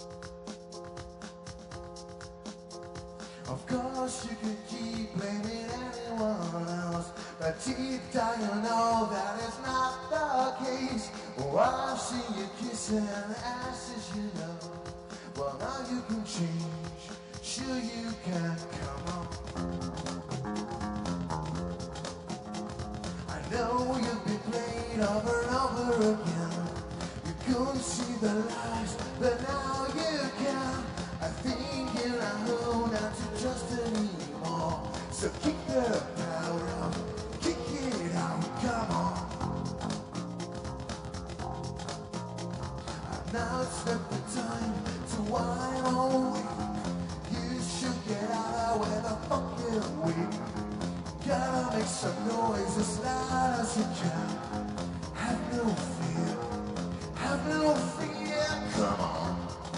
Of course you can keep blaming anyone else, but deep down you know that is not the case. Oh, I've seen you kissing asses, you know. Well, now you can change, sure you can, come on. I know you've been played over and over again. You couldn't see the lies, but now you can. I think you're not who not to trust anymore. So kick the power out, kick it out, come on. Now it's not the time to whine all week. You should get out of where the fuck you're weak. Gotta make some noise as loud as you can. Have no fear, have no fear, come on.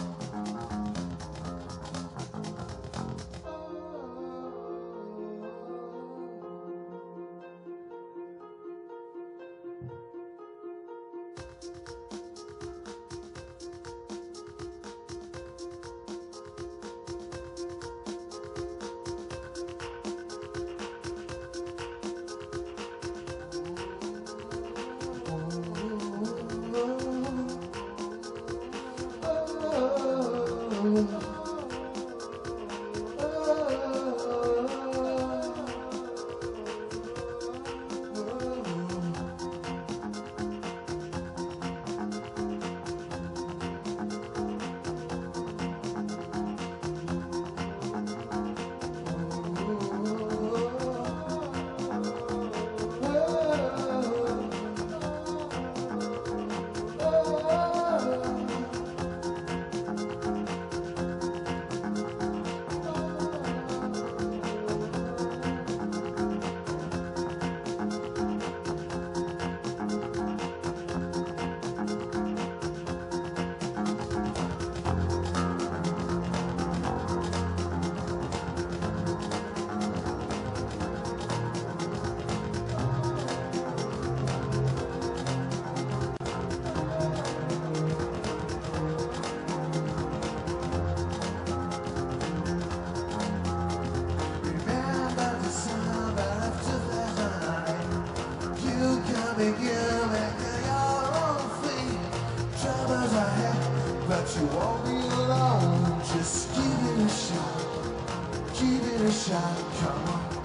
But you won't be alone, just give it a shot, come on.